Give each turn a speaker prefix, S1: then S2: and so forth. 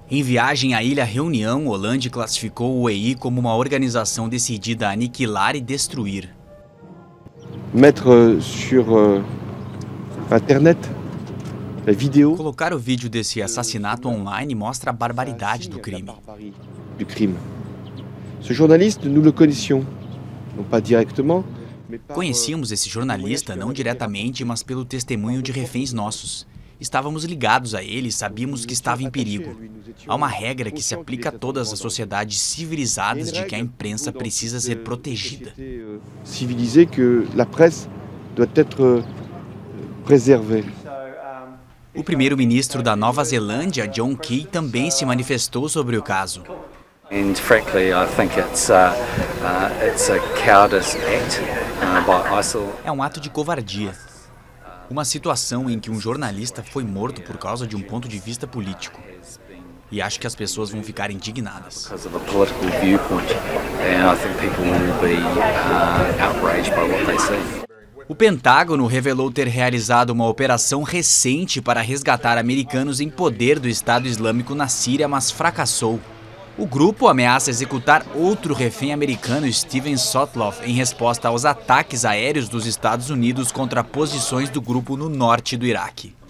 S1: Em viagem à Ilha Reunião, Hollande classificou o EI como uma organização decidida a aniquilar e destruir.
S2: Mettre sur internet a vidéo.
S1: Colocar o vídeo desse assassinato online mostra a barbaridade do crime.
S2: Ce journaliste, nous le connaissions, non pas directement.
S1: Conhecíamos esse jornalista não diretamente, mas pelo testemunho de reféns nossos. Estávamos ligados a ele e sabíamos que estava em perigo. Há uma regra que se aplica a todas as sociedades civilizadas de que a imprensa precisa ser protegida.
S2: Civilisé que la presse doit être préservée.
S1: O primeiro-ministro da Nova Zelândia, John Key, também se manifestou sobre o caso.
S3: And frankly, I think it's a cowardice act by ISIL.
S1: É um ato de covardia. Uma situação em que um jornalista foi morto por causa de um ponto de vista político. E acho que as pessoas vão ficar indignadas.
S3: Because of a political viewpoint, and I think people will be outraged by what they see.
S1: O Pentágono revelou ter realizado uma operação recente para resgatar americanos em poder do Estado Islâmico na Síria, mas fracassou. O grupo ameaça executar outro refém americano, Steven Sotloff, em resposta aos ataques aéreos dos Estados Unidos contra posições do grupo no norte do Iraque.